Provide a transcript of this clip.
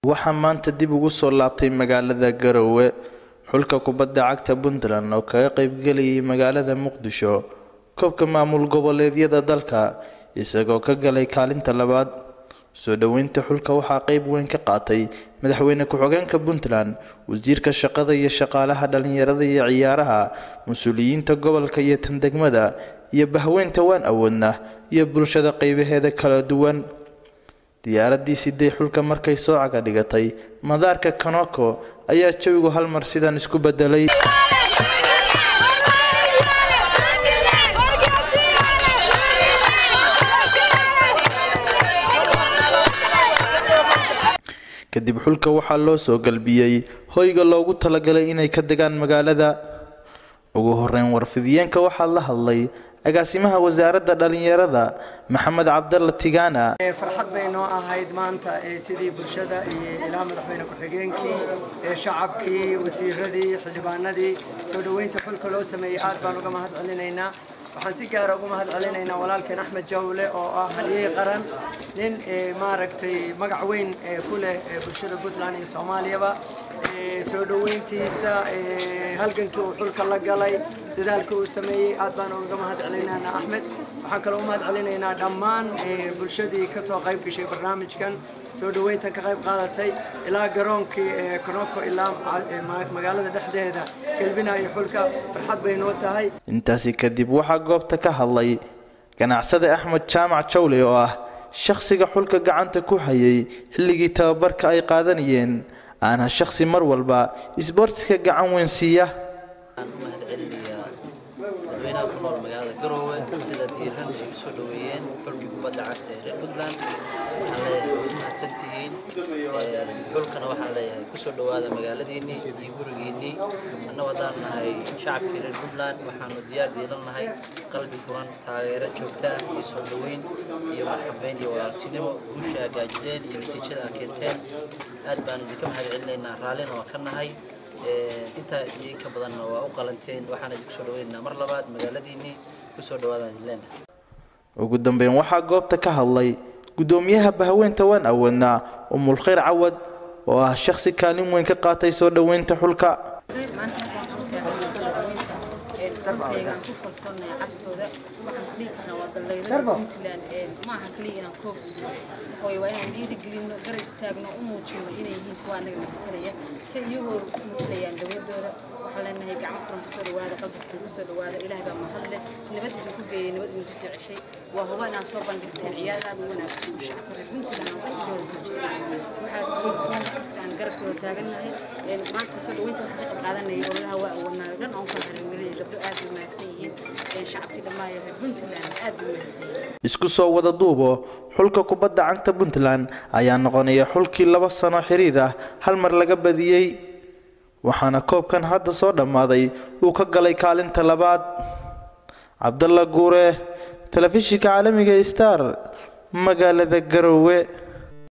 waxaa maanta dib ugu soo laabtay magaalada Garowe xulka kubadda cagta Puntland oo kaga qayb galay magaalada Muqdisho koobka maamul goboleedyada dalka isagoo ka galay kaalinta labaad soo dhaweynta xulka waxaa qayb weyn ka qaatay madaxweyne ku-xigeenka Puntland wasiirka shaqada iyo shaqaalaha dhalinyarada iyo ciyaaraha mas'uuliyiinta gobolka iyo tan degmada iyo bahweynta waan awoodna iyo bulshada qaybaheeda kala duwan diyaaradii sidee xulka markay soo caga dhigatay madaarka Konoko ayaa jawigu hal mar sidan isku bedelay kadib xulka waxaa loo soo galbiyay hoyga loogu talagalay inay ka degaan magaalada ugu horeyn warfidiyeenka waxaa la hadlay agaasimaha wasaaradda dhalinyarada Maxamed Cabdalla Tigana farxad bayno ahayd maanta sidii bulshada iyo ilaa madaxweyne ku-xigeenkii shacabkii wasiiradii xildhibaanadii soo dhaweynta xulka loo sameeyay aad baan uga mahad celinaynaa waxaan si gaar ah uga mahad celinaynaa walaalkeen Axmed Jawle oo ah halyeey qaran nin maaragtay magac weyn ku leh bulshada Puntland iyo Soomaaliyaba soo dhaweyntiisa halgankii uu xulka la galay dadaalka uu sameeyay aad baan uga mahad celinaynaa Axmed waxaan kale u mahad celinaynaa dhammaan bulshadii ka soo qayb gashay barnaamijkan soo dhaweynta ka qayb qaadatay ilaa garoonkii Konoko ilaa magaalada dhexdeeda galbinayo xulka farxad bay noo tahay intaasi kadib waxa goobta ka hadlay ganacsade Axmed Jaamac Jawle oo ah shakhsiga xulka gacanta ku hayay xilligii tababarka ay qaadanayeen ana shakhsi mar walba isboortiska gacan weyn siiya magaalada Garowe sida diiran ay soo dhaweeyeen xulkii kubadda cagta ee Puntland santihiin xulkana waxaan leeyahay ku soo dhawaada magaaladiinii iyo gurigiinii anna wadaan nahay shacabkii reer Puntland waxaanu diyaar diilanahay qalbi furan taageero joogto ah iyo soo dhaweyn iyo marxabeyn iyo walaaltinimo guusha gaajideen iyo natiijada ay keenteen aad baan idinka mahad celinaynaa raallina waa ka nahay inta iyo ka badan waa u qalanteen waxaan idinku soo dhaweynaynaa mar labaad magaaladiinii ku soo dhawaada Leena ugu dambeyn waxa goobta ka hadlay gudoomiyaha bahweynta waan awoodna Umul Khayr Cawad oo ah shakhsi kaalin weyn ka qaatay soo dhaweynta xulka dalkaygan ku kalsoonay cagtooda waxaan kaliya kana waa dhalinyarada Puntland ma aha kaliya inaan koob sugo oo waa inaan dhiirigelino garab istaagno u muujino inay yihiin kuwa anaga matalaya si iyagoo matalayaan dawladooda waxaan leenahay gacan furan ku soo dhawaada qalbi furan ku soo dhawaada ilaahay baa mahad leh nabad ku geeyay nabad ku soo ceshay waa huba inaan soo bandhigteen ciyaar aad u wanaagsan shacabka reer Puntland waxaad kastaan garabkooda taaganahay maanta soo dhaweynta waxaan ka qayb qaadanay ololaha waa awoodna dhan oo ka hareeray gabdho aad u mahadsan yihiin shacabkii dhammaan reer Puntland aad u mahadsan isku soo wada duubo xulka kubadda cagta Puntland ayaa noqonaya xulkii 2 sano xiriir ah hal mar laga badiyay waxaana koobkan hadda soo dhamaaday uu ka galay kaalinta labaad Cabdalla Guure telefishinka caalamiga Star magaalada Garowe